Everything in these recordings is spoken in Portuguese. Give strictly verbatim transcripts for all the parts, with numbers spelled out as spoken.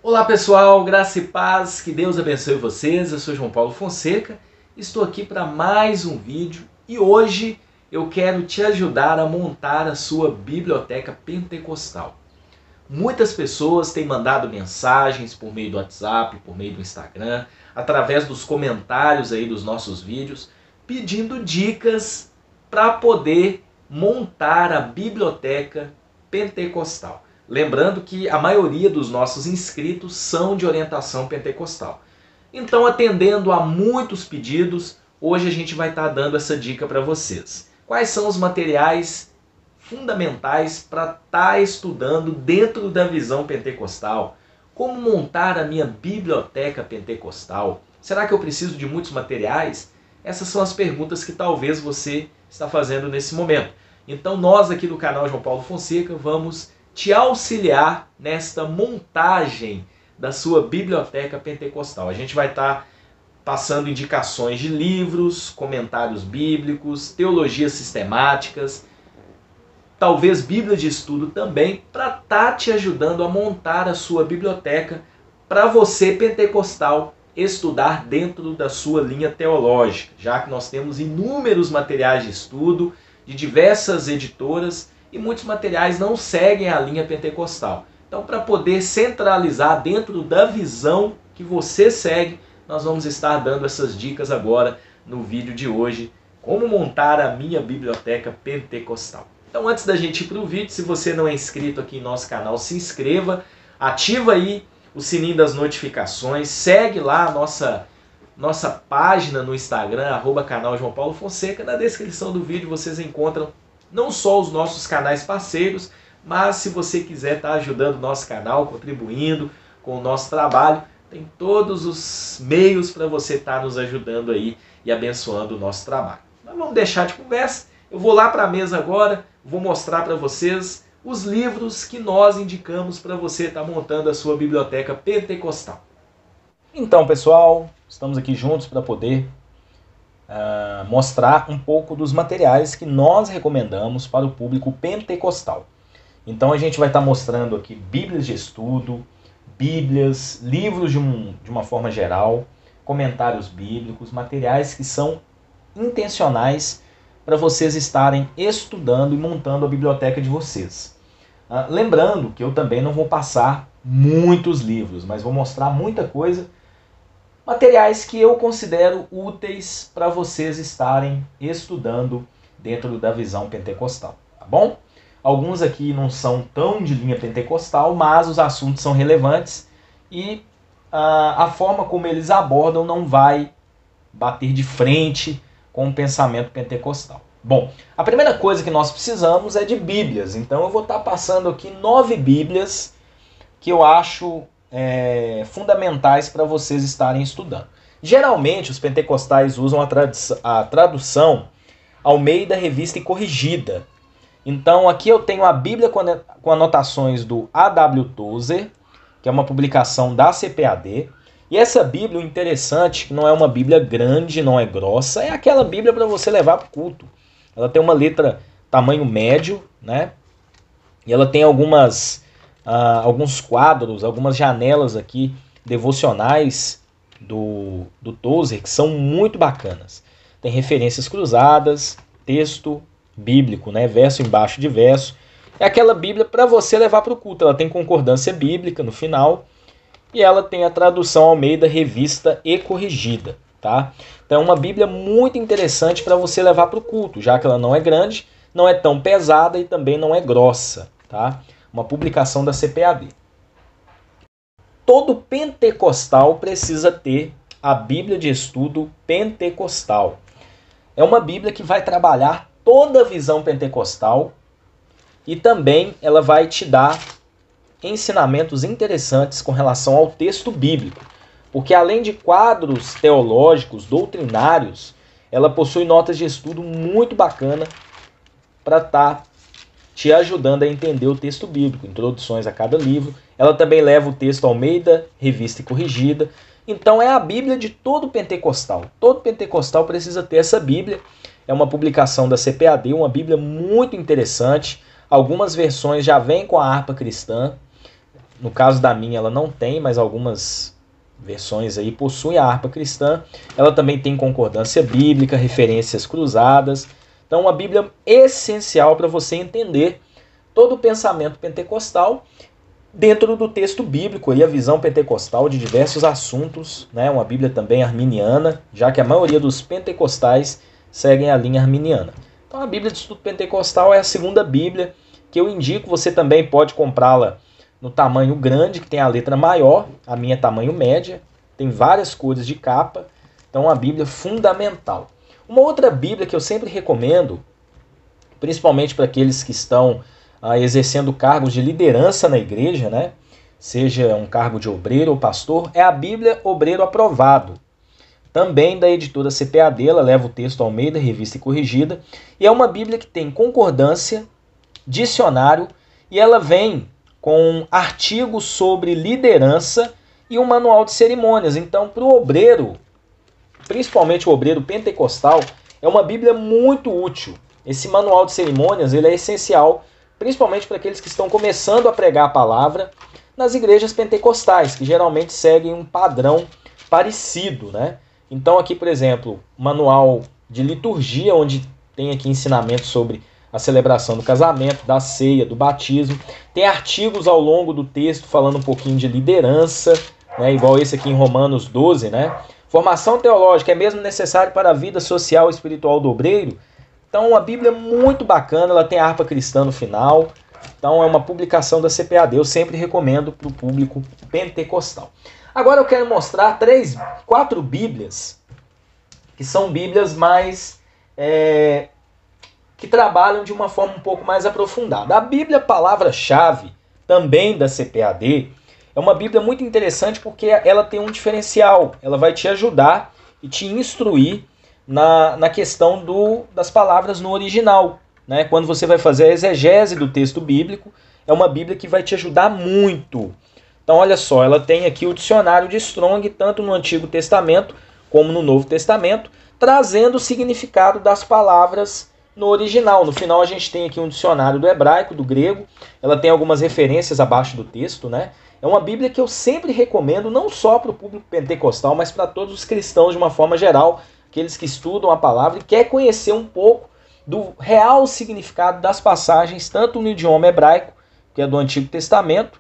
Olá pessoal, graça e paz, que Deus abençoe vocês. Eu sou João Paulo Fonseca, estou aqui para mais um vídeo e hoje eu quero te ajudar a montar a sua biblioteca pentecostal. Muitas pessoas têm mandado mensagens por meio do WhatsApp, por meio do Instagram, através dos comentários aí dos nossos vídeos, pedindo dicas para poder montar a biblioteca pentecostal. Lembrando que a maioria dos nossos inscritos são de orientação pentecostal. Então, atendendo a muitos pedidos, hoje a gente vai estar dando essa dica para vocês. Quais são os materiais fundamentais para estar estudando dentro da visão pentecostal? Como montar a minha biblioteca pentecostal? Será que eu preciso de muitos materiais? Essas são as perguntas que talvez você está fazendo nesse momento. Então, nós aqui do canal João Paulo Fonseca vamos te auxiliar nesta montagem da sua biblioteca pentecostal. A gente vai estar passando indicações de livros, comentários bíblicos, teologias sistemáticas, talvez Bíblia de estudo também, para estar te ajudando a montar a sua biblioteca para você, pentecostal, estudar dentro da sua linha teológica, já que nós temos inúmeros materiais de estudo de diversas editoras e muitos materiais não seguem a linha pentecostal. Então, para poder centralizar dentro da visão que você segue, nós vamos estar dando essas dicas agora no vídeo de hoje, como montar a minha biblioteca pentecostal. Então, antes da gente ir para o vídeo, se você não é inscrito aqui em nosso canal, se inscreva, ativa aí o sininho das notificações, segue lá a nossa, nossa página no Instagram, arroba canal João Paulo Fonseca. Na descrição do vídeo vocês encontram não só os nossos canais parceiros, mas se você quiser estar ajudando o nosso canal, contribuindo com o nosso trabalho, tem todos os meios para você estar nos ajudando aí e abençoando o nosso trabalho. Mas vamos deixar de conversa, eu vou lá para a mesa agora, vou mostrar para vocês os livros que nós indicamos para você estar montando a sua biblioteca pentecostal. Então, pessoal, estamos aqui juntos para poder Uh, mostrar um pouco dos materiais que nós recomendamos para o público pentecostal. Então a gente vai estar mostrando aqui bíblias de estudo, bíblias, livros de, um, de uma forma geral, comentários bíblicos, materiais que são intencionais para vocês estarem estudando e montando a biblioteca de vocês. Uh, lembrando que eu também não vou passar muitos livros, mas vou mostrar muita coisa, materiais que eu considero úteis para vocês estarem estudando dentro da visão pentecostal, tá bom? Alguns aqui não são tão de linha pentecostal, mas os assuntos são relevantes e a, a forma como eles abordam não vai bater de frente com o pensamento pentecostal. Bom, a primeira coisa que nós precisamos é de bíblias, então eu vou estar passando aqui nove bíblias que eu acho É, fundamentais para vocês estarem estudando. Geralmente os pentecostais usam a, a tradução Almeida Revista e Corrigida. Então aqui eu tenho a Bíblia com anotações do A W Tozer, que é uma publicação da C P A D. E essa Bíblia, o interessante, que não é uma Bíblia grande, não é grossa, é aquela Bíblia para você levar para o culto. Ela tem uma letra tamanho médio, né? E ela tem algumas Uh, alguns quadros, algumas janelas aqui devocionais do, do Tozer que são muito bacanas. Tem referências cruzadas, texto bíblico, né? Verso embaixo de verso. É aquela Bíblia para você levar para o culto. Ela tem concordância bíblica no final e ela tem a tradução Almeida Revista e Corrigida. Tá? Então é uma Bíblia muito interessante para você levar para o culto, já que ela não é grande, não é tão pesada e também não é grossa. Tá? Uma publicação da C P A D. Todo pentecostal precisa ter a Bíblia de Estudo Pentecostal. É uma Bíblia que vai trabalhar toda a visão pentecostal e também ela vai te dar ensinamentos interessantes com relação ao texto bíblico. Porque além de quadros teológicos, doutrinários, ela possui notas de estudo muito bacana para estar te ajudando a entender o texto bíblico, introduções a cada livro. Ela também leva o texto Almeida, Revista e Corrigida. Então é a Bíblia de todo pentecostal. Todo pentecostal precisa ter essa Bíblia. É uma publicação da C P A D, uma Bíblia muito interessante. Algumas versões já vêm com a harpa cristã. no caso da minha ela não tem, mas algumas versões aí possuem a harpa cristã. Ela também tem concordância bíblica, referências cruzadas. Então uma Bíblia essencial para você entender todo o pensamento pentecostal dentro do texto bíblico e a visão pentecostal de diversos assuntos, né? Uma Bíblia também arminiana, já que a maioria dos pentecostais seguem a linha arminiana. Então a Bíblia de Estudo Pentecostal é a segunda Bíblia que eu indico. Você também pode comprá-la no tamanho grande, que tem a letra maior, a minha é tamanho média, tem várias cores de capa, então é uma Bíblia fundamental. Uma outra Bíblia que eu sempre recomendo, principalmente para aqueles que estão ah, exercendo cargos de liderança na igreja, né? Seja um cargo de obreiro ou pastor, é a Bíblia Obreiro Aprovado. Também da editora C P A D, ela leva o texto Almeida, revista e corrigida, e é uma Bíblia que tem concordância, dicionário, e ela vem com artigos sobre liderança e um manual de cerimônias. Então, para o obreiro, principalmente o obreiro pentecostal, é uma Bíblia muito útil. Esse manual de cerimônias ele é essencial, principalmente para aqueles que estão começando a pregar a palavra nas igrejas pentecostais, que geralmente seguem um padrão parecido, né? Então aqui, por exemplo, manual de liturgia, onde tem aqui ensinamentos sobre a celebração do casamento, da ceia, do batismo. Tem artigos ao longo do texto falando um pouquinho de liderança, né, igual esse aqui em Romanos doze, né? Formação teológica é mesmo necessário para a vida social e espiritual do obreiro? Então, uma Bíblia muito bacana, ela tem a harpa cristã no final. Então, é uma publicação da C P A D. Eu sempre recomendo para o público pentecostal. Agora eu quero mostrar três, quatro Bíblias, que são Bíblias mais... É, que trabalham de uma forma um pouco mais aprofundada. A Bíblia Palavra-Chave, também da C P A D, é uma Bíblia muito interessante porque ela tem um diferencial. Ela vai te ajudar e te instruir na, na questão do, das palavras no original, né? Quando você vai fazer a exegese do texto bíblico, é uma Bíblia que vai te ajudar muito. Então, olha só, ela tem aqui o dicionário de Strong, tanto no Antigo Testamento como no Novo Testamento, trazendo o significado das palavras no original. No final a gente tem aqui um dicionário do hebraico, do grego. Ela tem algumas referências abaixo do texto, né? É uma Bíblia que eu sempre recomendo, não só para o público pentecostal, mas para todos os cristãos de uma forma geral, aqueles que estudam a palavra e querem conhecer um pouco do real significado das passagens, tanto no idioma hebraico, que é do Antigo Testamento,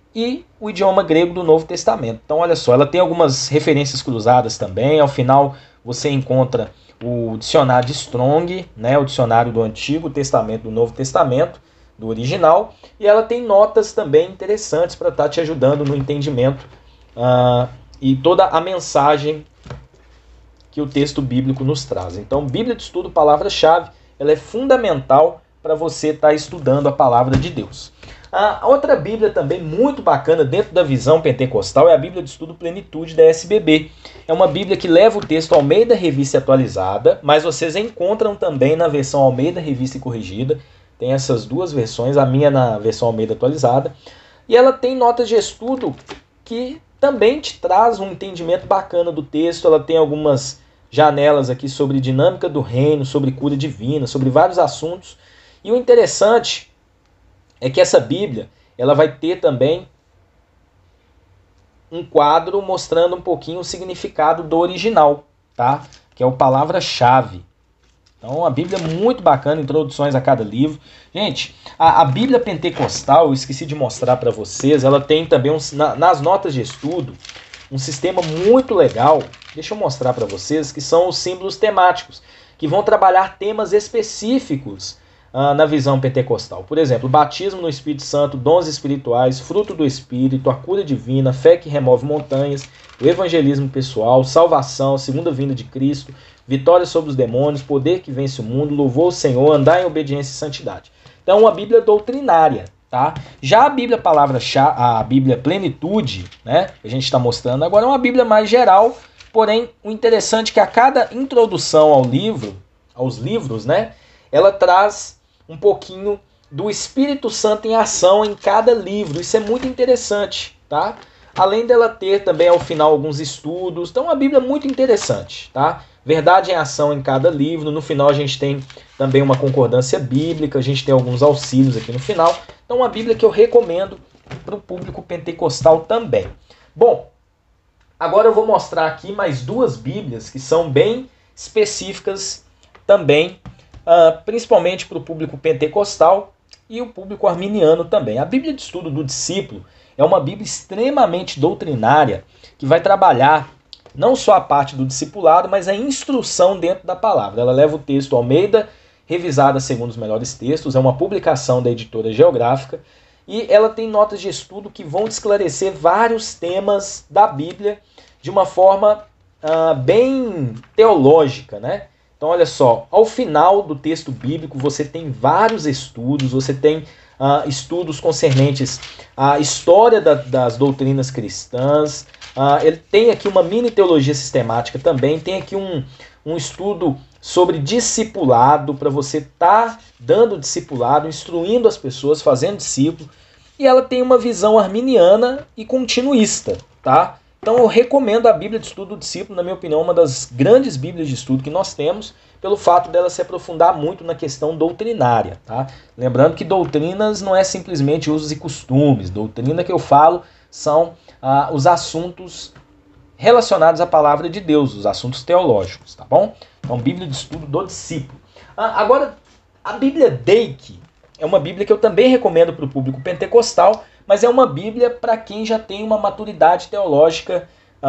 e o idioma grego do Novo Testamento. Então, olha só, ela tem algumas referências cruzadas também. Ao final você encontra o dicionário de Strong, né, o dicionário do Antigo Testamento, do Novo Testamento, do original, e ela tem notas também interessantes para estar te ajudando no entendimento uh, e toda a mensagem que o texto bíblico nos traz. Então, Bíblia de Estudo Palavra-Chave, ela é fundamental para você estar estudando a Palavra de Deus. A outra Bíblia também muito bacana dentro da visão pentecostal é a Bíblia de Estudo Plenitude da S B B. É uma Bíblia que leva o texto Almeida Revista Atualizada, mas vocês encontram também na versão Almeida Revista e Corrigida. Tem essas duas versões, a minha na versão Almeida Atualizada. E ela tem notas de estudo que também te traz um entendimento bacana do texto. Ela tem algumas janelas aqui sobre dinâmica do reino, sobre cura divina, sobre vários assuntos. E o interessante é que essa Bíblia, ela vai ter também um quadro mostrando um pouquinho o significado do original, tá? Que é o Palavra-Chave. Então, a Bíblia é muito bacana, introduções a cada livro. Gente, a, a Bíblia Pentecostal, eu esqueci de mostrar para vocês, ela tem também, um, na, nas notas de estudo, um sistema muito legal. Deixa eu mostrar para vocês, que são os símbolos temáticos, que vão trabalhar temas específicos Uh, na visão pentecostal. Por exemplo, batismo no Espírito Santo, dons espirituais, fruto do Espírito, a cura divina, fé que remove montanhas, o evangelismo pessoal, salvação, segunda vinda de Cristo, vitória sobre os demônios, poder que vence o mundo, louvor ao Senhor, andar em obediência e santidade. Então, uma Bíblia doutrinária, tá? Já a Bíblia Palavra, a Bíblia Plenitude, né, que a gente está mostrando agora, é uma Bíblia mais geral, porém, o interessante é que a cada introdução ao livro, aos livros, né, ela traz um pouquinho do Espírito Santo em ação em cada livro. Isso é muito interessante, tá? Além dela ter também ao final alguns estudos. Então, uma Bíblia muito interessante, tá? Verdade em ação em cada livro. No final a gente tem também uma concordância bíblica, a gente tem alguns auxílios aqui no final. Então, uma Bíblia que eu recomendo para o público pentecostal também. Bom, agora eu vou mostrar aqui mais duas Bíblias que são bem específicas também, uh, principalmente para o público pentecostal e o público arminiano também. A Bíblia de Estudo do Discípulo é uma Bíblia extremamente doutrinária que vai trabalhar não só a parte do discipulado, mas a instrução dentro da palavra. Ela leva o texto Almeida, revisada segundo os melhores textos, é uma publicação da editora Geográfica, e ela tem notas de estudo que vão esclarecer vários temas da Bíblia de uma forma uh, bem teológica, né? Então, olha só, ao final do texto bíblico você tem vários estudos, você tem uh, estudos concernentes à história da, das doutrinas cristãs, uh, ele tem aqui uma mini teologia sistemática também, tem aqui um, um estudo sobre discipulado, para você estar tá dando discipulado, instruindo as pessoas, fazendo discípulo, e ela tem uma visão arminiana e continuista, tá? Então eu recomendo a Bíblia de Estudo do Discípulo, na minha opinião, uma das grandes Bíblias de estudo que nós temos, pelo fato dela se aprofundar muito na questão doutrinária, tá? Lembrando que doutrinas não é simplesmente usos e costumes, doutrina que eu falo são ah, os assuntos relacionados à palavra de Deus, os assuntos teológicos, tá bom? Então, Bíblia de Estudo do Discípulo. Ah, agora, a Bíblia Dake é uma Bíblia que eu também recomendo para o público pentecostal, mas é uma Bíblia para quem já tem uma maturidade teológica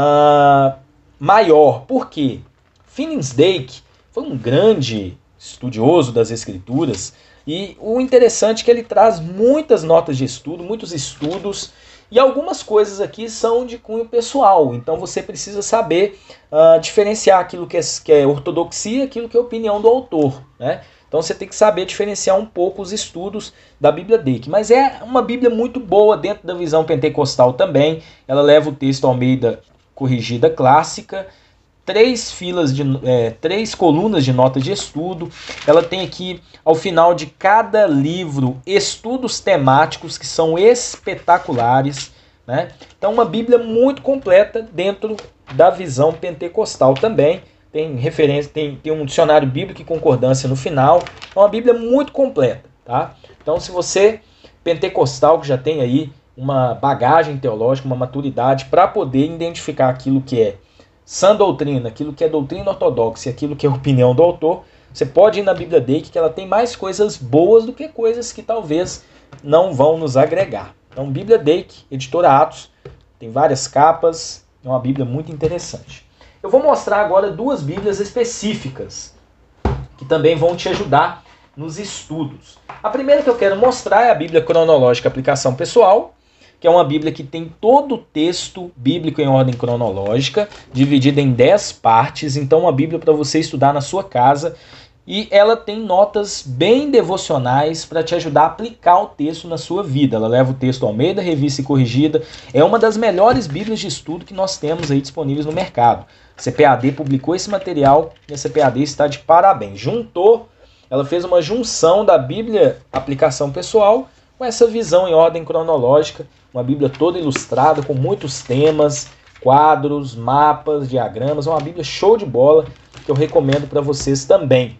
ah, maior. Por quê? Finney Dake foi um grande estudioso das Escrituras, e o interessante é que ele traz muitas notas de estudo, muitos estudos, e algumas coisas aqui são de cunho pessoal, então você precisa saber uh, diferenciar aquilo que é, que é ortodoxia e aquilo que é opinião do autor, né? Então você tem que saber diferenciar um pouco os estudos da Bíblia Dake. Mas é uma Bíblia muito boa dentro da visão pentecostal também. Ela leva o texto Almeida Corrigida Clássica, três filas de é, três colunas de notas de estudo. Ela tem aqui, ao final de cada livro, estudos temáticos que são espetaculares, né? Então, uma Bíblia muito completa dentro da visão pentecostal também. Tem referência, tem, tem um dicionário bíblico e concordância no final. É uma Bíblia muito completa, tá? Então, se você, pentecostal, que já tem aí uma bagagem teológica, uma maturidade para poder identificar aquilo que é sã doutrina, aquilo que é doutrina ortodoxa e aquilo que é opinião do autor, você pode ir na Bíblia Dake, que ela tem mais coisas boas do que coisas que talvez não vão nos agregar. Então, Bíblia Dake, editora Atos, tem várias capas, é uma Bíblia muito interessante. Eu vou mostrar agora duas Bíblias específicas, que também vão te ajudar nos estudos. A primeira que eu quero mostrar é a Bíblia Cronológica Aplicação Pessoal, que é uma Bíblia que tem todo o texto bíblico em ordem cronológica, dividida em dez partes, então uma Bíblia para você estudar na sua casa, e ela tem notas bem devocionais para te ajudar a aplicar o texto na sua vida. Ela leva o texto Almeida, revista e corrigida, é uma das melhores Bíblias de estudo que nós temos aí disponíveis no mercado. A C P A D publicou esse material e a C P A D está de parabéns. Juntou, ela fez uma junção da Bíblia Aplicação Pessoal com essa visão em ordem cronológica, uma Bíblia toda ilustrada, com muitos temas, quadros, mapas, diagramas, uma Bíblia show de bola que eu recomendo para vocês também.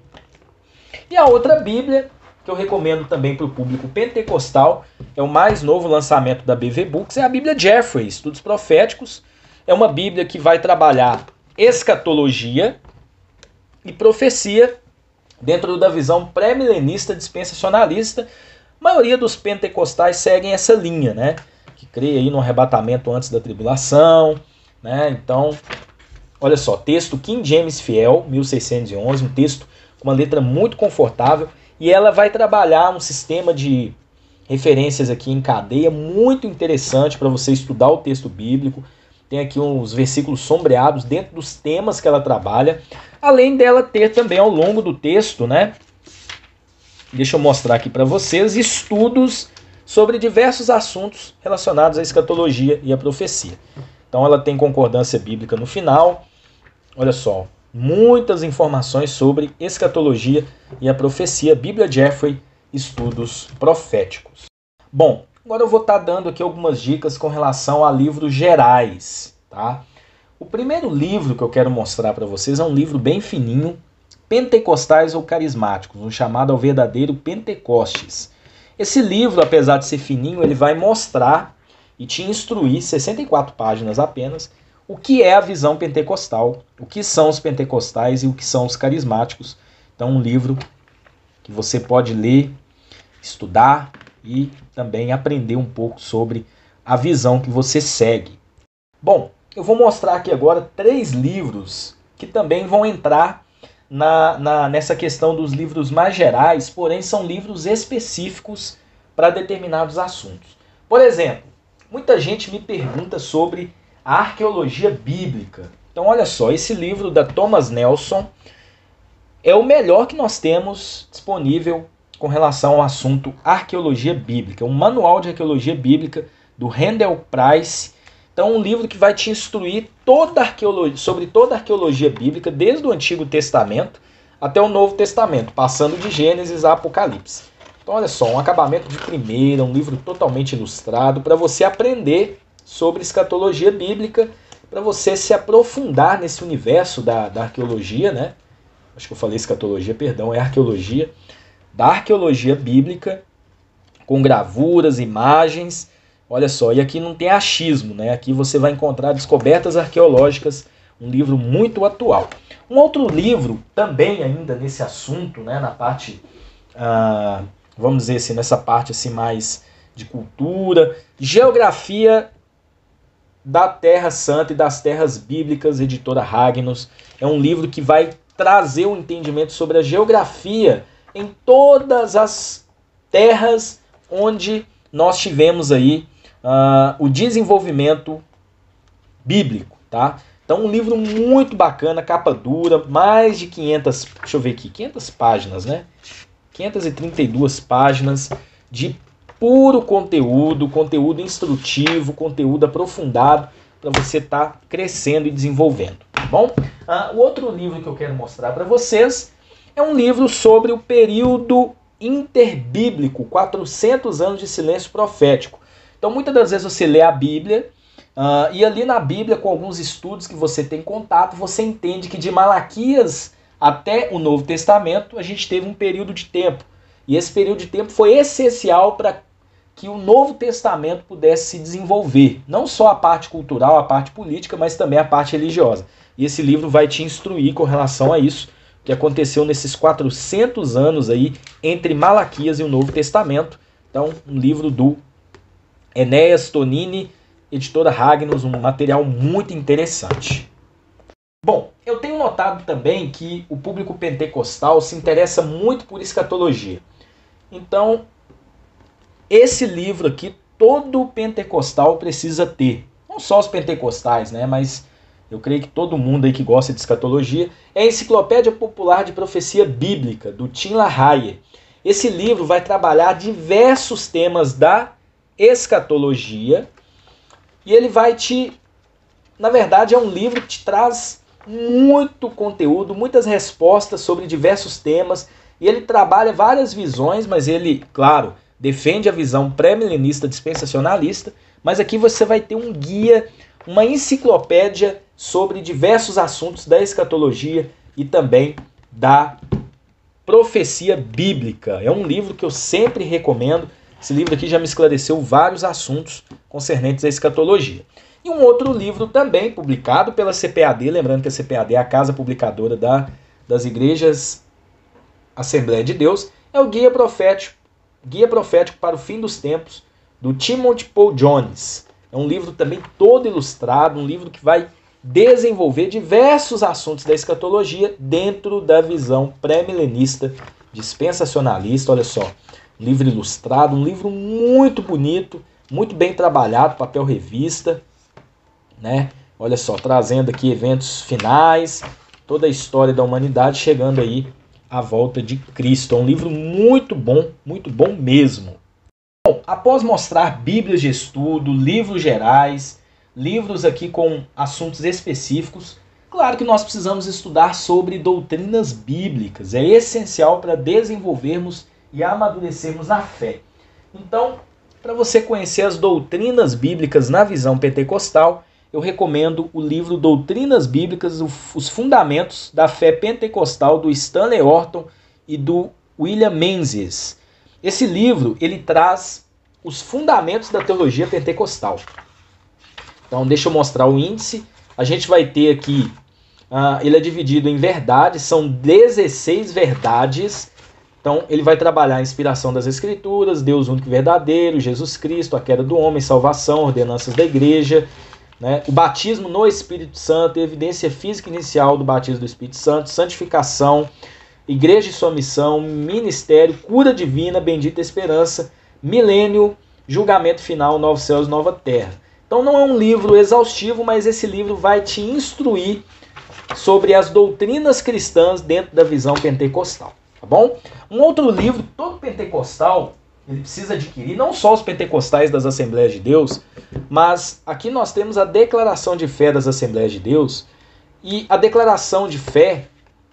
E a outra Bíblia que eu recomendo também para o público pentecostal, é o mais novo lançamento da B V Books, é a Bíblia Jeffrey, Estudos Proféticos. É uma Bíblia que vai trabalhar escatologia e profecia dentro da visão pré-milenista dispensacionalista. A maioria dos pentecostais seguem essa linha, né? Que crê aí no arrebatamento antes da tribulação, né? Então, olha só, texto King James Fiel, mil seiscentos e onze, um texto com uma letra muito confortável, e ela vai trabalhar um sistema de referências aqui em cadeia muito interessante para você estudar o texto bíblico. Tem aqui uns versículos sombreados dentro dos temas que ela trabalha, além dela ter também ao longo do texto, né? Deixa eu mostrar aqui para vocês estudos sobre diversos assuntos relacionados à escatologia e à profecia. Então ela tem concordância bíblica no final. Olha só, muitas informações sobre escatologia e a profecia. Bíblia Jeffrey, Estudos Proféticos. Bom, agora eu vou estar dando aqui algumas dicas com relação a livros gerais, tá? O primeiro livro que eu quero mostrar para vocês é um livro bem fininho, Pentecostais ou Carismáticos, um chamado ao verdadeiro Pentecostes. Esse livro, apesar de ser fininho, ele vai mostrar e te instruir, sessenta e quatro páginas apenas, o que é a visão pentecostal, o que são os pentecostais e o que são os carismáticos. Então, um livro que você pode ler, estudar e também aprender um pouco sobre a visão que você segue. Bom, eu vou mostrar aqui agora três livros que também vão entrar na, na, nessa questão dos livros mais gerais, porém são livros específicos para determinados assuntos. Por exemplo, muita gente me pergunta sobre a arqueologia bíblica. Então, olha só, esse livro da Thomas Nelson é o melhor que nós temos disponível com relação ao assunto arqueologia bíblica. Um manual de arqueologia bíblica do Randall Price. Então, um livro que vai te instruir toda a arqueologia, sobre toda a arqueologia bíblica, desde o Antigo Testamento até o Novo Testamento, passando de Gênesis a Apocalipse. Então, olha só, um acabamento de primeira, um livro totalmente ilustrado para você aprender sobre escatologia bíblica, para você se aprofundar nesse universo da, da arqueologia, né? Acho que eu falei escatologia, perdão, é arqueologia. Da arqueologia bíblica, com gravuras, imagens. Olha só, e aqui não tem achismo, né? Aqui você vai encontrar descobertas arqueológicas, um livro muito atual. Um outro livro, também ainda nesse assunto, né? Na parte, ah, vamos dizer assim, nessa parte assim mais de cultura, geografia da Terra Santa e das Terras Bíblicas, editora Ragnos. É um livro que vai trazer um entendimento sobre a geografia em todas as terras onde nós tivemos aí uh, o desenvolvimento bíblico, tá? Então, um livro muito bacana, capa dura, mais de quinhentas, deixa eu ver aqui, quinhentas páginas, né? quinhentas e trinta e duas páginas de puro conteúdo, conteúdo instrutivo, conteúdo aprofundado para você estar tá crescendo e desenvolvendo, tá bom? Uh, o outro livro que eu quero mostrar para vocês é um livro sobre o período interbíblico, quatrocentos anos de silêncio profético. Então, muitas das vezes você lê a Bíblia, uh, e ali na Bíblia, com alguns estudos que você tem contato, você entende que de Malaquias até o Novo Testamento, a gente teve um período de tempo. E esse período de tempo foi essencial para que o Novo Testamento pudesse se desenvolver. Não só a parte cultural, a parte política, mas também a parte religiosa. E esse livro vai te instruir com relação a isso, que aconteceu nesses quatrocentos anos aí entre Malaquias e o Novo Testamento. Então, um livro do Enéas Tonini, editora Ragnos, um material muito interessante. Bom, eu tenho notado também que o público pentecostal se interessa muito por escatologia. Então, esse livro aqui, todo pentecostal precisa ter. Não só os pentecostais, né, mas eu creio que todo mundo aí que gosta de escatologia. É a Enciclopédia Popular de Profecia Bíblica, do Tim LaHaye. Esse livro vai trabalhar diversos temas da escatologia e ele vai te... Na verdade, é um livro que te traz muito conteúdo, muitas respostas sobre diversos temas, e ele trabalha várias visões, mas ele, claro, defende a visão pré-milenista dispensacionalista, mas aqui você vai ter um guia, uma enciclopédia sobre diversos assuntos da escatologia e também da profecia bíblica. É um livro que eu sempre recomendo. Esse livro aqui já me esclareceu vários assuntos concernentes à escatologia. E um outro livro também publicado pela C P A D, lembrando que a C P A D é a casa publicadora da, das igrejas Assembleia de Deus, é o Guia Profético, Guia Profético para o Fim dos Tempos, do Timothy Paul Jones. É um livro também todo ilustrado, um livro que vai desenvolver diversos assuntos da escatologia dentro da visão pré-milenista dispensacionalista. Olha só, um livro ilustrado, um livro muito bonito, muito bem trabalhado, papel revista, né? Olha só, trazendo aqui eventos finais, toda a história da humanidade chegando aí à volta de Cristo. É um livro muito bom, muito bom mesmo. Bom, após mostrar bíblias de estudo, livros gerais, livros aqui com assuntos específicos, claro que nós precisamos estudar sobre doutrinas bíblicas. É essencial para desenvolvermos e amadurecermos na fé. Então, para você conhecer as doutrinas bíblicas na visão pentecostal, eu recomendo o livro Doutrinas Bíblicas, os Fundamentos da Fé Pentecostal, do Stanley Orton e do William Menzies. Esse livro, ele traz os fundamentos da teologia pentecostal. Então, deixa eu mostrar o índice. A gente vai ter aqui, uh, ele é dividido em verdades, são dezesseis verdades. Então, ele vai trabalhar a inspiração das Escrituras, Deus único e verdadeiro, Jesus Cristo, a queda do homem, salvação, ordenanças da igreja, né? O batismo no Espírito Santo, evidência física inicial do batismo do Espírito Santo, santificação, igreja e sua missão, ministério, cura divina, bendita esperança, milênio, julgamento final, novos céus, nova terra. Então não é um livro exaustivo, mas esse livro vai te instruir sobre as doutrinas cristãs dentro da visão pentecostal, tá bom? Um outro livro, todo pentecostal, ele precisa adquirir, não só os pentecostais das Assembleias de Deus, mas aqui nós temos a declaração de fé das Assembleias de Deus, e a declaração de fé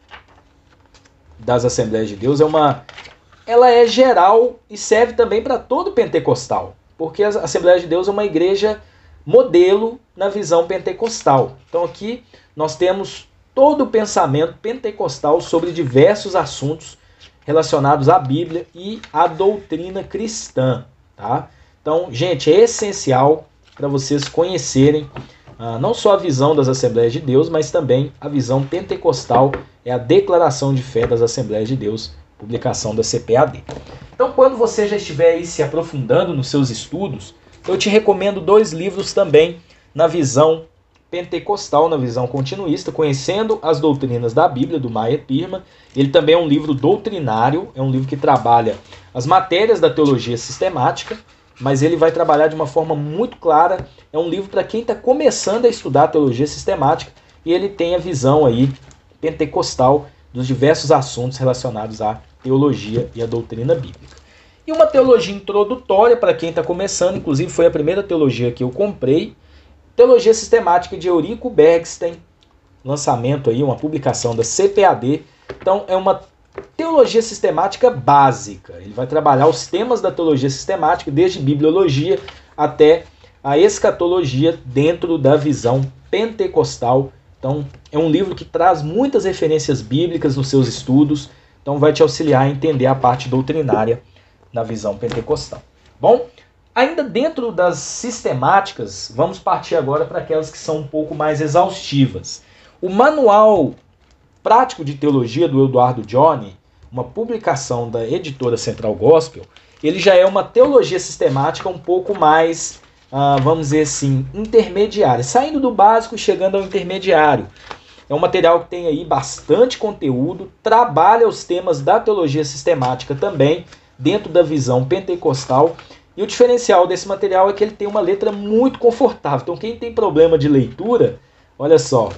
das Assembleias de Deus é uma, ela é geral e serve também para todo pentecostal, porque a Assembleia de Deus é uma igreja modelo na visão pentecostal. Então aqui nós temos todo o pensamento pentecostal sobre diversos assuntos relacionados à Bíblia e à doutrina cristã, tá? Então, gente, é essencial para vocês conhecerem uh, não só a visão das Assembleias de Deus, mas também a visão pentecostal, é a Declaração de Fé das Assembleias de Deus, publicação da C P A D. Então, quando você já estiver aí se aprofundando nos seus estudos, eu te recomendo dois livros também na visão pentecostal, na visão continuista, Conhecendo as Doutrinas da Bíblia, do Meyer Pearman. Ele também é um livro doutrinário, é um livro que trabalha as matérias da teologia sistemática, mas ele vai trabalhar de uma forma muito clara. É um livro para quem está começando a estudar a teologia sistemática e ele tem a visão aí pentecostal dos diversos assuntos relacionados à teologia e à doutrina bíblica. E uma teologia introdutória para quem está começando, inclusive foi a primeira teologia que eu comprei, Teologia Sistemática de Eurico Bergsten, lançamento aí, uma publicação da C P A D. Então é uma teologia sistemática básica. Ele vai trabalhar os temas da teologia sistemática, desde bibliologia até a escatologia dentro da visão pentecostal. Então é um livro que traz muitas referências bíblicas nos seus estudos, então vai te auxiliar a entender a parte doutrinária na visão pentecostal. Bom, ainda dentro das sistemáticas, vamos partir agora para aquelas que são um pouco mais exaustivas. O Manual Prático de Teologia do Eduardo Johnny, uma publicação da editora Central Gospel, ele já é uma teologia sistemática um pouco mais, ah, vamos dizer assim, intermediária, saindo do básico e chegando ao intermediário. É um material que tem aí bastante conteúdo, trabalha os temas da teologia sistemática também, dentro da visão pentecostal. E o diferencial desse material é que ele tem uma letra muito confortável. Então quem tem problema de leitura, olha só,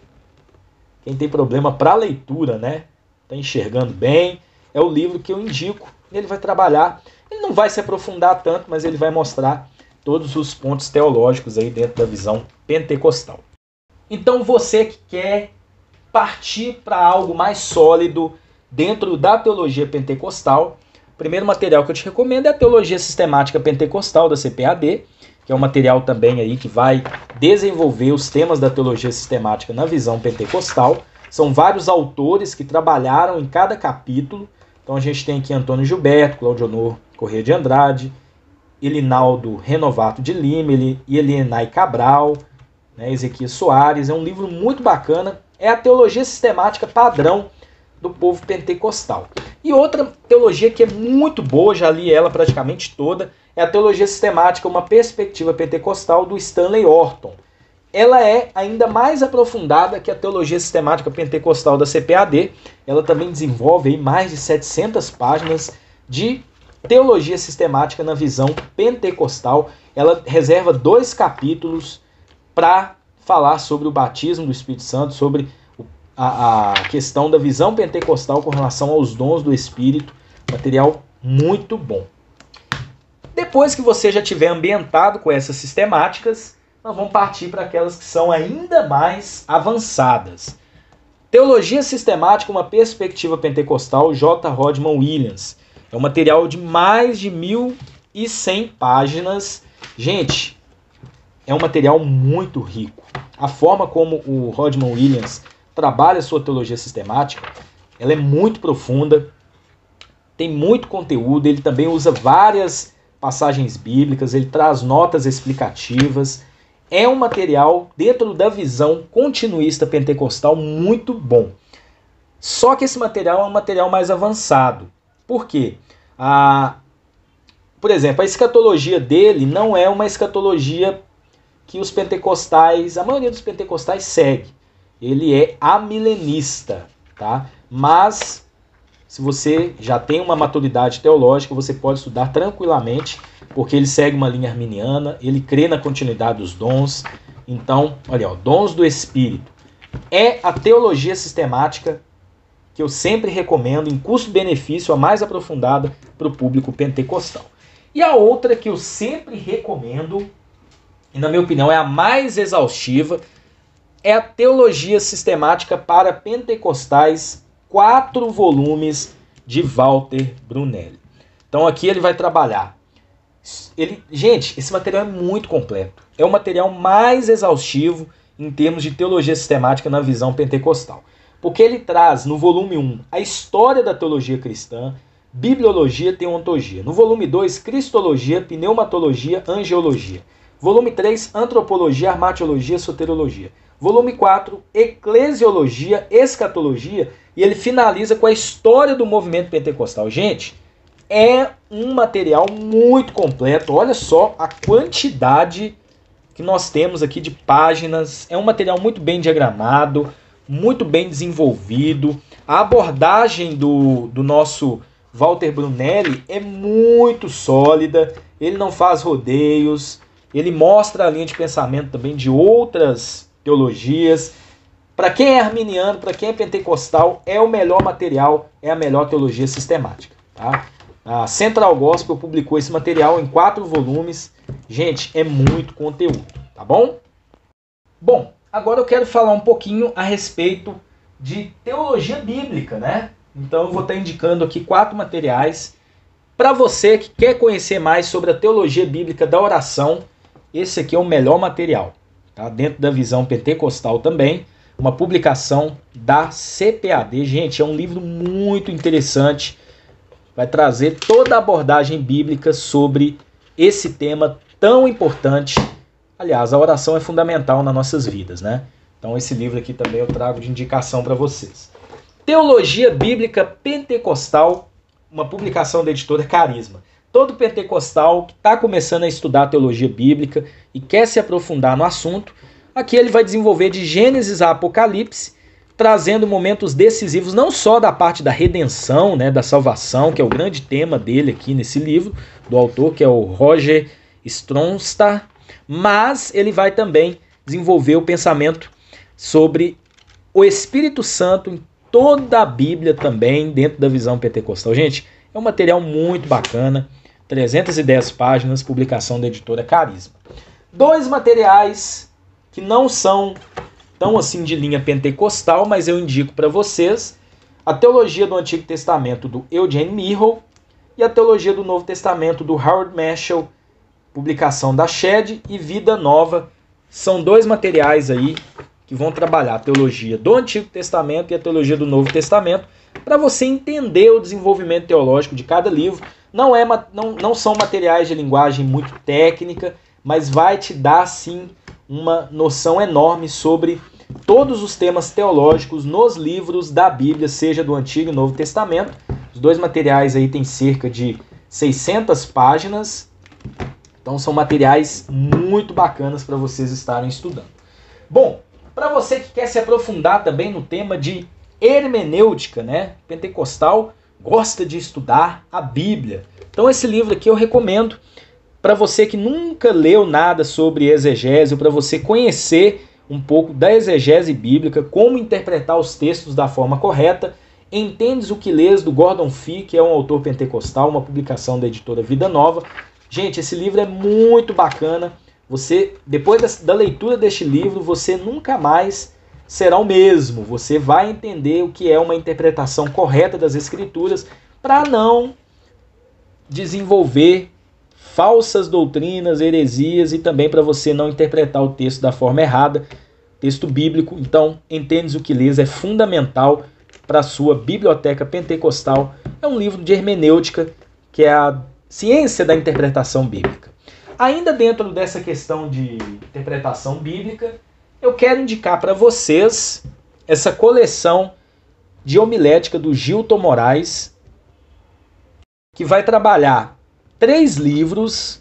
quem tem problema para leitura, né, está enxergando bem, é o livro que eu indico. Ele vai trabalhar, ele não vai se aprofundar tanto, mas ele vai mostrar todos os pontos teológicos aí dentro da visão pentecostal. Então você que quer partir para algo mais sólido dentro da teologia pentecostal, o primeiro material que eu te recomendo é a Teologia Sistemática Pentecostal da C P A D, que é um material também aí que vai desenvolver os temas da teologia sistemática na visão pentecostal. São vários autores que trabalharam em cada capítulo. Então a gente tem aqui Antônio Gilberto, Claudionor Corrêa de Andrade, Elinaldo Renovato de Lima, Elienay Cabral, né, Ezequias Soares. É um livro muito bacana. É a teologia sistemática padrão do povo pentecostal. E outra teologia que é muito boa, já li ela praticamente toda, é a Teologia Sistemática, uma perspectiva pentecostal, do Stanley Orton. Ela é ainda mais aprofundada que a Teologia Sistemática Pentecostal da C P A D. Ela também desenvolve aí mais de setecentas páginas de teologia sistemática na visão pentecostal. Ela reserva dois capítulos para falar sobre o batismo do Espírito Santo, sobre A, a questão da visão pentecostal com relação aos dons do Espírito. Material muito bom. Depois que você já tiver ambientado com essas sistemáticas, nós vamos partir para aquelas que são ainda mais avançadas. Teologia Sistemática, uma perspectiva pentecostal, J. Rodman Williams. É um material de mais de mil e cem páginas. Gente, é um material muito rico. A forma como o Rodman Williams trabalha a sua teologia sistemática, ela é muito profunda. tem muito conteúdo, ele também usa várias passagens bíblicas, ele traz notas explicativas. É um material, dentro da visão continuista pentecostal, muito bom. Só que esse material é um material mais avançado. Por quê? A, por exemplo, a escatologia dele não é uma escatologia que os pentecostais, a maioria dos pentecostais segue. Ele é amilenista, tá? Mas, se você já tem uma maturidade teológica, você pode estudar tranquilamente, porque ele segue uma linha arminiana, ele crê na continuidade dos dons. Então, olha, ó, dons do Espírito. É a teologia sistemática que eu sempre recomendo, em custo-benefício, a mais aprofundada para o público pentecostal. E a outra que eu sempre recomendo, e na minha opinião é a mais exaustiva, é a Teologia Sistemática para Pentecostais, quatro volumes de Walter Brunelli. Então aqui ele vai trabalhar. Ele, gente, esse material é muito completo. É o material mais exaustivo em termos de teologia sistemática na visão pentecostal. Porque ele traz, no volume um, a história da teologia cristã, bibliologia e teontologia. No volume dois, cristologia, pneumatologia, angeologia. Volume três, antropologia, armatiologia, soterologia. Volume quatro, eclesiologia, escatologia. E ele finaliza com a história do movimento pentecostal. Gente, é um material muito completo. Olha só a quantidade que nós temos aqui de páginas. É um material muito bem diagramado, muito bem desenvolvido. A abordagem do, do nosso Walter Brunelli é muito sólida. Ele não faz rodeios. Ele mostra a linha de pensamento também de outras teologias. Para quem é arminiano, para quem é pentecostal, é o melhor material, é a melhor teologia sistemática. Tá? A Central Gospel publicou esse material em quatro volumes. Gente, é muito conteúdo, tá bom? Bom, agora eu quero falar um pouquinho a respeito de teologia bíblica, né? Então eu vou estar indicando aqui quatro materiais. Para você que quer conhecer mais sobre a teologia bíblica da oração, esse aqui é o melhor material. Tá? Dentro da visão pentecostal também, uma publicação da C P A D. Gente, é um livro muito interessante. Vai trazer toda a abordagem bíblica sobre esse tema tão importante. Aliás, a oração é fundamental nas nossas vidas, né? Então esse livro aqui também eu trago de indicação para vocês. Teologia Bíblica Pentecostal, uma publicação da editora Carisma. Todo pentecostal que está começando a estudar teologia bíblica e quer se aprofundar no assunto, aqui ele vai desenvolver de Gênesis a Apocalipse, trazendo momentos decisivos não só da parte da redenção, né, da salvação, que é o grande tema dele aqui nesse livro, do autor, que é o Roger Stronstar, mas ele vai também desenvolver o pensamento sobre o Espírito Santo em toda a Bíblia também, dentro da visão pentecostal. Gente, é um material muito bacana, trezentas e dez páginas, publicação da editora Carisma. Dois materiais que não são tão assim de linha pentecostal, mas eu indico para vocês: a Teologia do Antigo Testamento do Eugene Miró e a Teologia do Novo Testamento do Howard Marshall, publicação da Shed e Vida Nova. São dois materiais aí que vão trabalhar a teologia do Antigo Testamento e a teologia do Novo Testamento, para você entender o desenvolvimento teológico de cada livro. Não, é, não, não são materiais de linguagem muito técnica, mas vai te dar, sim, uma noção enorme sobre todos os temas teológicos nos livros da Bíblia, seja do Antigo e Novo Testamento. Os dois materiais aí têm cerca de seiscentas páginas, então são materiais muito bacanas para vocês estarem estudando. Bom, para você que quer se aprofundar também no tema de hermenêutica, né? Pentecostal gosta de estudar a Bíblia. Então esse livro aqui eu recomendo para você que nunca leu nada sobre exegese, ou para você conhecer um pouco da exegese bíblica, como interpretar os textos da forma correta. Entendes o que lês, do Gordon Fee, que é um autor pentecostal, uma publicação da editora Vida Nova. Gente, esse livro é muito bacana. Você, depois da leitura deste livro, você nunca mais será o mesmo. Você vai entender o que é uma interpretação correta das Escrituras, para não desenvolver falsas doutrinas, heresias, e também para você não interpretar o texto da forma errada, texto bíblico. Então, Entendes o que lês é fundamental para a sua biblioteca pentecostal é um livro de hermenêutica, que é a ciência da interpretação bíblica. Ainda dentro dessa questão de interpretação bíblica, eu quero indicar para vocês essa coleção de homilética do Gilton Moraes, que vai trabalhar três livros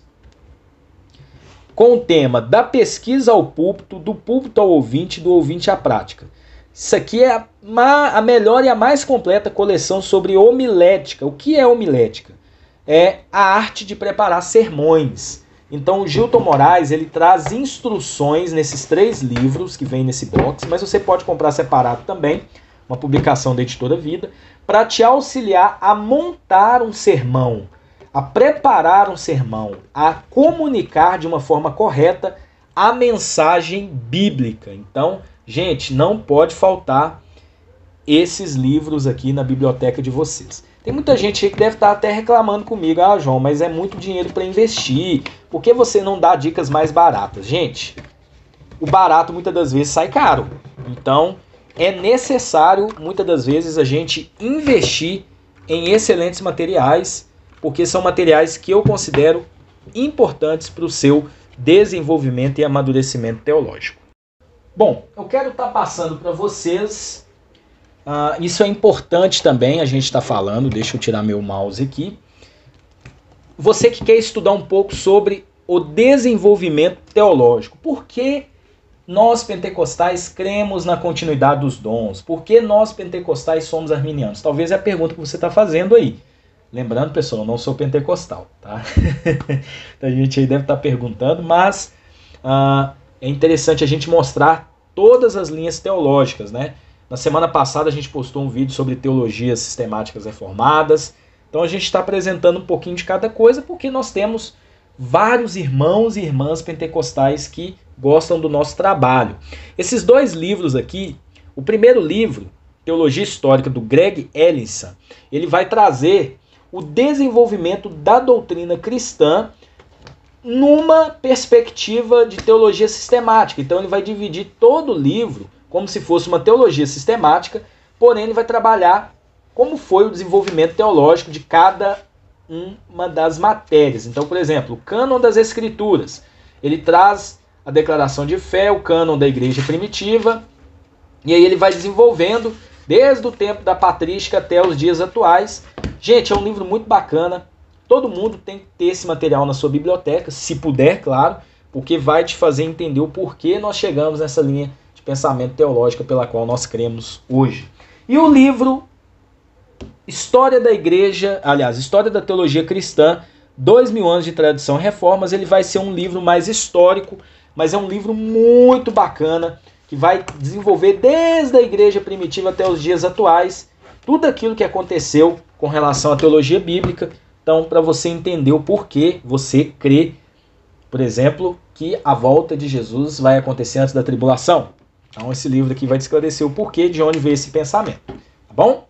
com o tema da pesquisa ao púlpito, do púlpito ao ouvinte, do ouvinte à prática. Isso aqui é a, a melhor e a mais completa coleção sobre homilética. O que é homilética? É a arte de preparar sermões. Então o Gilton Moraes, ele traz instruções nesses três livros que vem nesse box, mas você pode comprar separado também, uma publicação da Editora Vida, para te auxiliar a montar um sermão, a preparar um sermão, a comunicar de uma forma correta a mensagem bíblica. Então, gente, não pode faltar esses livros aqui na biblioteca de vocês. Tem muita gente aí que deve estar até reclamando comigo, ah, João, mas é muito dinheiro para investir, por que você não dá dicas mais baratas? Gente, o barato muitas das vezes sai caro, então é necessário muitas das vezes a gente investir em excelentes materiais, porque são materiais que eu considero importantes para o seu desenvolvimento e amadurecimento teológico. Bom, eu quero estar passando para vocês... Uh, isso é importante também, a gente está falando, deixa eu tirar meu mouse aqui. Você que quer estudar um pouco sobre o desenvolvimento teológico. Por que nós pentecostais cremos na continuidade dos dons? Por que nós pentecostais somos arminianos? Talvez é a pergunta que você está fazendo aí. Lembrando, pessoal, eu não sou pentecostal, tá? A gente aí deve estar perguntando, mas uh, é interessante a gente mostrar todas as linhas teológicas, né? Na semana passada a gente postou um vídeo sobre teologias sistemáticas reformadas. Então a gente está apresentando um pouquinho de cada coisa, porque nós temos vários irmãos e irmãs pentecostais que gostam do nosso trabalho. Esses dois livros aqui, o primeiro livro, Teologia Histórica, do Greg Ellinson, ele vai trazer o desenvolvimento da doutrina cristã numa perspectiva de teologia sistemática. Então ele vai dividir todo o livro como se fosse uma teologia sistemática, porém ele vai trabalhar como foi o desenvolvimento teológico de cada uma das matérias. Então, por exemplo, o cânon das Escrituras, ele traz a declaração de fé, o cânon da igreja primitiva, e aí ele vai desenvolvendo desde o tempo da patrística até os dias atuais. Gente, é um livro muito bacana, todo mundo tem que ter esse material na sua biblioteca, se puder, claro, porque vai te fazer entender o porquê nós chegamos nessa linha pensamento teológico pela qual nós cremos hoje. E o livro História da Igreja, aliás, História da Teologia Cristã, dois mil anos de tradição e reformas, ele vai ser um livro mais histórico, mas é um livro muito bacana, que vai desenvolver desde a igreja primitiva até os dias atuais, tudo aquilo que aconteceu com relação à teologia bíblica. Então, para você entender o porquê você crê, por exemplo, que a volta de Jesus vai acontecer antes da tribulação. Então esse livro aqui vai te esclarecer o porquê, de onde veio esse pensamento, tá bom?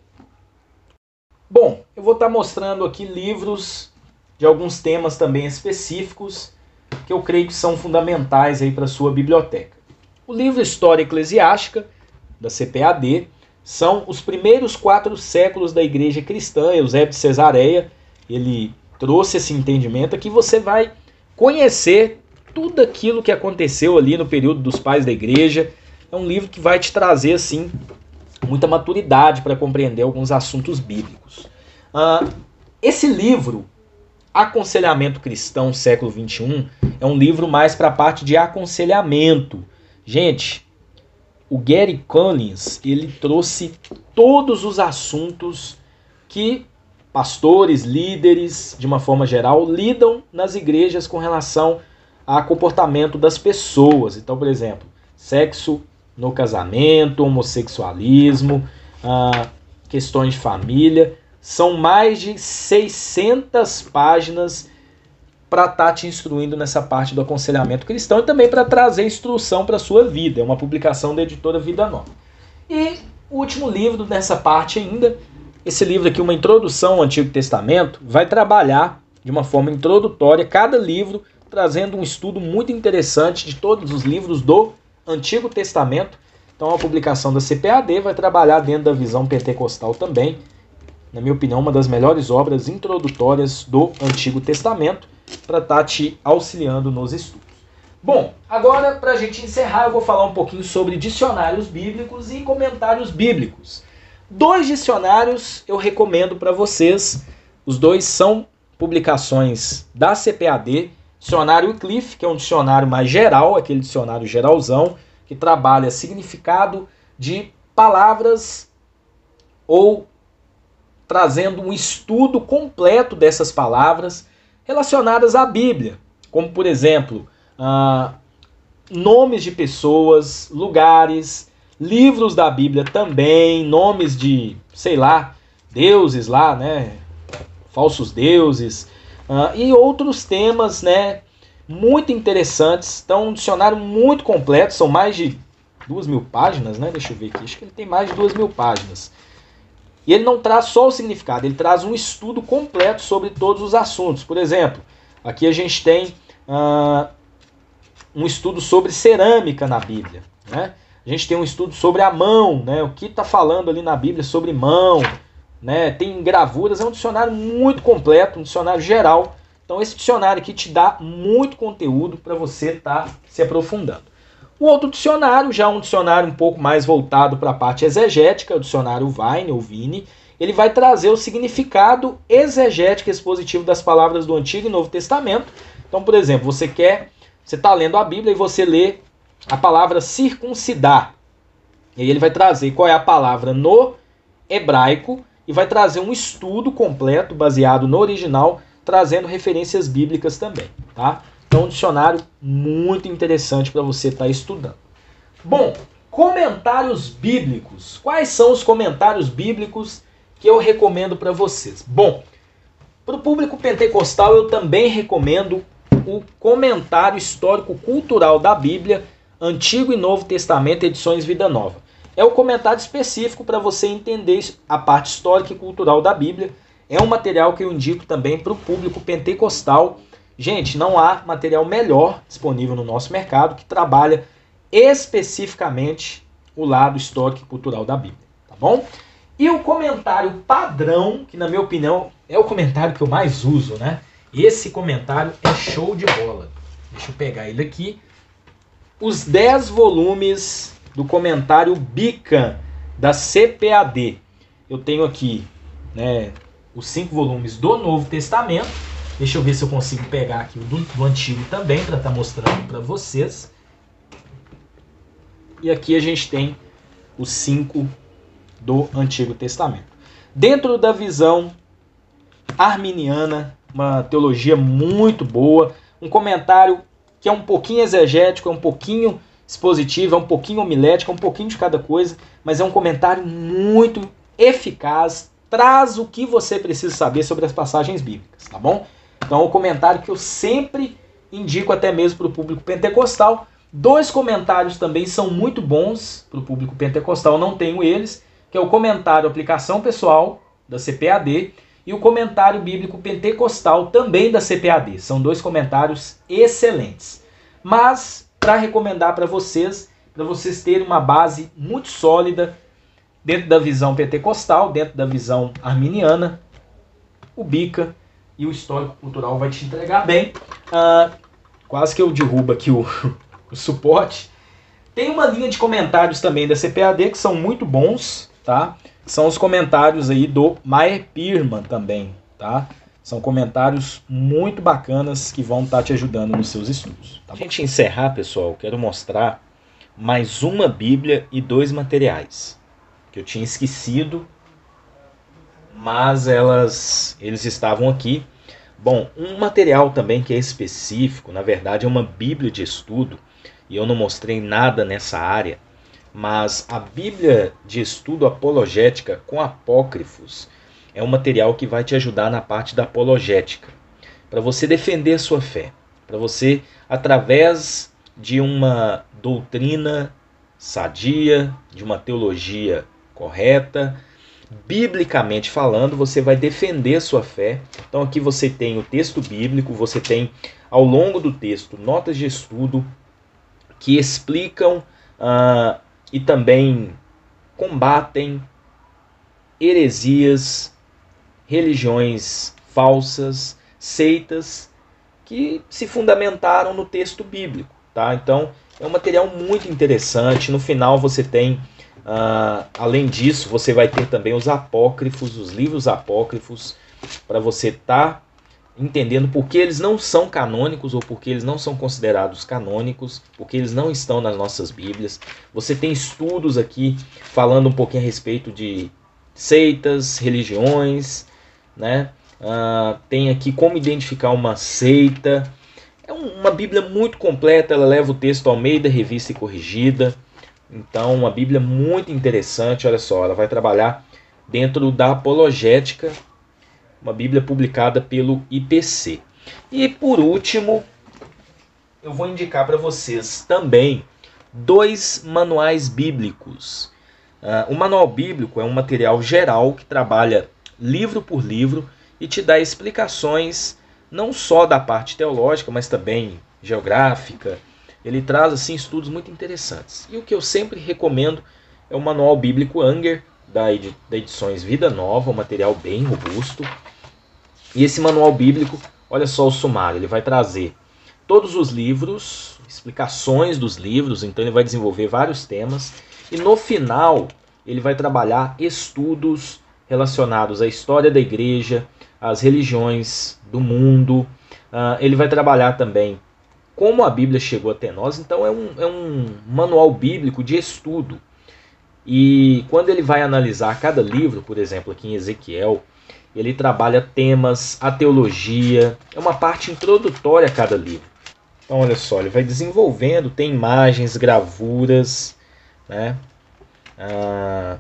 Bom, eu vou estar mostrando aqui livros de alguns temas também específicos que eu creio que são fundamentais aí para a sua biblioteca. O livro História Eclesiástica, da C P A D, são os primeiros quatro séculos da igreja cristã. Eusébio de Cesareia, ele trouxe esse entendimento aqui. Você vai conhecer tudo aquilo que aconteceu ali no período dos pais da igreja. É um livro que vai te trazer, assim, muita maturidade para compreender alguns assuntos bíblicos. Uh, esse livro, Aconselhamento Cristão, século vinte e um, é um livro mais para a parte de aconselhamento. Gente, o Gary Collins, ele trouxe todos os assuntos que pastores, líderes, de uma forma geral, lidam nas igrejas com relação ao comportamento das pessoas. Então, por exemplo, sexo no casamento, homossexualismo, ah, questões de família. São mais de seiscentas páginas para estar te instruindo nessa parte do aconselhamento cristão e também para trazer instrução para a sua vida. É uma publicação da editora Vida Nova. E o último livro nessa parte ainda, esse livro aqui, Uma Introdução ao Antigo Testamento, vai trabalhar de uma forma introdutória cada livro, trazendo um estudo muito interessante de todos os livros do Antigo Testamento. Então a publicação da C P A D vai trabalhar dentro da visão pentecostal também, na minha opinião, uma das melhores obras introdutórias do Antigo Testamento para estar te auxiliando nos estudos. Bom, agora para a gente encerrar eu vou falar um pouquinho sobre dicionários bíblicos e comentários bíblicos. Dois dicionários eu recomendo para vocês, os dois são publicações da C P A D, dicionário Wycliffe, que é um dicionário mais geral, aquele dicionário geralzão, que trabalha significado de palavras ou trazendo um estudo completo dessas palavras relacionadas à Bíblia, como por exemplo, ah, nomes de pessoas, lugares, livros da Bíblia também, nomes de, sei lá, deuses lá, né, falsos deuses, uh, e outros temas, né, muito interessantes. Então, um dicionário muito completo, são mais de duas mil páginas, né, deixa eu ver aqui, acho que ele tem mais de duas mil páginas. E ele não traz só o significado, ele traz um estudo completo sobre todos os assuntos. Por exemplo, aqui a gente tem uh, um estudo sobre cerâmica na Bíblia, né? A gente tem um estudo sobre a mão, né? O que está falando ali na Bíblia sobre mão, né? Tem gravuras, é um dicionário muito completo, um dicionário geral. Então esse dicionário aqui te dá muito conteúdo para você estar tá se aprofundando. O outro dicionário, já um dicionário um pouco mais voltado para a parte exegética, o dicionário Vine ou Vine, ele vai trazer o significado exegético e expositivo das palavras do Antigo e Novo Testamento. Então, por exemplo, você quer, você está lendo a Bíblia e você lê a palavra circuncidar. E aí ele vai trazer qual é a palavra no hebraico e vai trazer um estudo completo baseado no original, trazendo referências bíblicas também, tá? Então, um dicionário muito interessante para você estar estudando. Bom, comentários bíblicos. Quais são os comentários bíblicos que eu recomendo para vocês? Bom, para o público pentecostal eu também recomendo o Comentário Histórico-Cultural da Bíblia, Antigo e Novo Testamento, edições Vida Nova. É o comentário específico para você entender a parte histórica e cultural da Bíblia. É um material que eu indico também para o público pentecostal. Gente, não há material melhor disponível no nosso mercado que trabalha especificamente o lado histórico e cultural da Bíblia, tá bom? E o comentário padrão, que na minha opinião é o comentário que eu mais uso, né? Esse comentário é show de bola. Deixa eu pegar ele aqui. Os dez volumes do comentário Bican da C P A D. Eu tenho aqui, né, os cinco volumes do Novo Testamento. Deixa eu ver se eu consigo pegar aqui o do, do Antigo também, para estar mostrando para vocês. E aqui a gente tem os cinco do Antigo Testamento. Dentro da visão arminiana, uma teologia muito boa, um comentário que é um pouquinho exegético, é um pouquinho expositivo, é um pouquinho homilético, é um pouquinho de cada coisa, mas é um comentário muito eficaz, traz o que você precisa saber sobre as passagens bíblicas, tá bom? Então é um comentário que eu sempre indico até mesmo para o público pentecostal. Dois comentários também são muito bons para o público pentecostal, não tenho eles, que é o comentário Aplicação Pessoal da C P A D e o comentário bíblico pentecostal também da C P A D. São dois comentários excelentes. Mas, para recomendar para vocês, para vocês terem uma base muito sólida dentro da visão pentecostal, dentro da visão arminiana, o Bica e o Histórico Cultural vai te entregar bem. Ah, quase que eu derrubo aqui o, o suporte. Tem uma linha de comentários também da C P A D que são muito bons, tá? São os comentários aí do Meyer Pearman também, tá? São comentários muito bacanas que vão estar te ajudando nos seus estudos. Tá? Pra gente encerrar, pessoal, quero mostrar mais uma Bíblia e dois materiais que eu tinha esquecido, mas elas, eles estavam aqui. Bom, um material também que é específico, na verdade é uma Bíblia de estudo, e eu não mostrei nada nessa área, mas a Bíblia de Estudo Apologética com Apócrifos é um material que vai te ajudar na parte da apologética, para você defender a sua fé, para você, através de uma doutrina sadia, de uma teologia correta, biblicamente falando, você vai defender a sua fé. Então aqui você tem o texto bíblico, você tem ao longo do texto notas de estudo que explicam uh, e também combatem heresias religiões falsas, seitas que se fundamentaram no texto bíblico, tá? Então é um material muito interessante. No final você tem, uh, além disso, você vai ter também os apócrifos, os livros apócrifos, para você estar tá entendendo por que eles não são canônicos ou por que eles não são considerados canônicos, porque eles não estão nas nossas Bíblias. Você tem estudos aqui falando um pouquinho a respeito de seitas, religiões, né? Uh, tem aqui como identificar uma seita. É uma Bíblia muito completa, ela leva o texto Almeida, revista e corrigida. Então, uma Bíblia muito interessante. Olha só, ela vai trabalhar dentro da apologética, uma Bíblia publicada pelo I P C. E por último, eu vou indicar para vocês também dois manuais bíblicos. Uh, o manual bíblico é um material geral que trabalha livro por livro e te dá explicações não só da parte teológica, mas também geográfica. Ele traz assim estudos muito interessantes. E o que eu sempre recomendo é o manual bíblico Anger, da, edi da Edições Vida Nova, um material bem robusto. E esse manual bíblico, olha só o sumário, ele vai trazer todos os livros, explicações dos livros, então ele vai desenvolver vários temas. E no final, ele vai trabalhar estudos relacionados à história da igreja, às religiões do mundo. Uh, ele vai trabalhar também como a Bíblia chegou até nós. Então é um, é um manual bíblico de estudo. E quando ele vai analisar cada livro, por exemplo, aqui em Ezequiel, ele trabalha temas, a teologia, é uma parte introdutória a cada livro. Então olha só, ele vai desenvolvendo, tem imagens, gravuras, né? Ah,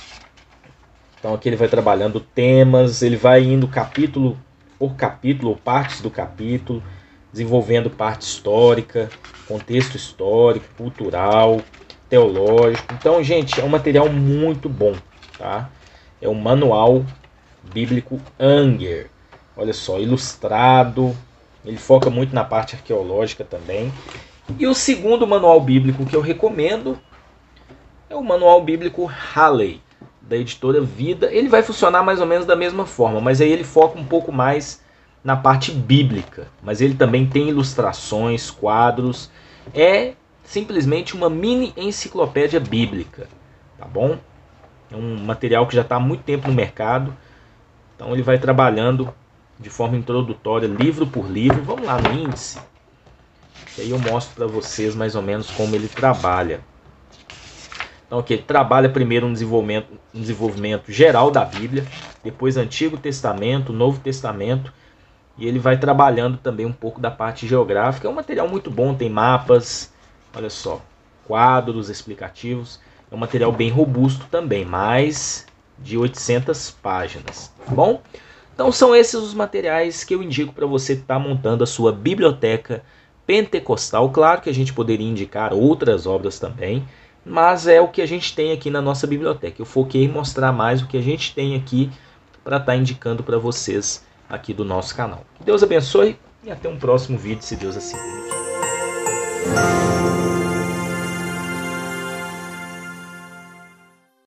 então aqui ele vai trabalhando temas, ele vai indo capítulo por capítulo, ou partes do capítulo, desenvolvendo parte histórica, contexto histórico, cultural, teológico. Então, gente, é um material muito bom, tá? É um manual bíblico Anger. Olha só, ilustrado, ele foca muito na parte arqueológica também. E o segundo manual bíblico que eu recomendo é o manual bíblico Halley, da editora Vida. Ele vai funcionar mais ou menos da mesma forma, mas aí ele foca um pouco mais na parte bíblica. Mas ele também tem ilustrações, quadros. É simplesmente uma mini enciclopédia bíblica, tá bom? É um material que já está há muito tempo no mercado. Então ele vai trabalhando de forma introdutória, livro por livro. Vamos lá no índice, que aí eu mostro para vocês mais ou menos como ele trabalha. Então aqui ele trabalha primeiro um desenvolvimento, um desenvolvimento geral da Bíblia, depois Antigo Testamento, Novo Testamento, e ele vai trabalhando também um pouco da parte geográfica. É um material muito bom, tem mapas, olha só, quadros explicativos. É um material bem robusto também, mais de oitocentas páginas, tá bom? Então são esses os materiais que eu indico para você estar tá montando a sua biblioteca pentecostal. Claro que a gente poderia indicar outras obras também, mas é o que a gente tem aqui na nossa biblioteca. Eu foquei em mostrar mais o que a gente tem aqui para estar tá indicando para vocês aqui do nosso canal. Deus abençoe e até um próximo vídeo, se Deus assim permitir.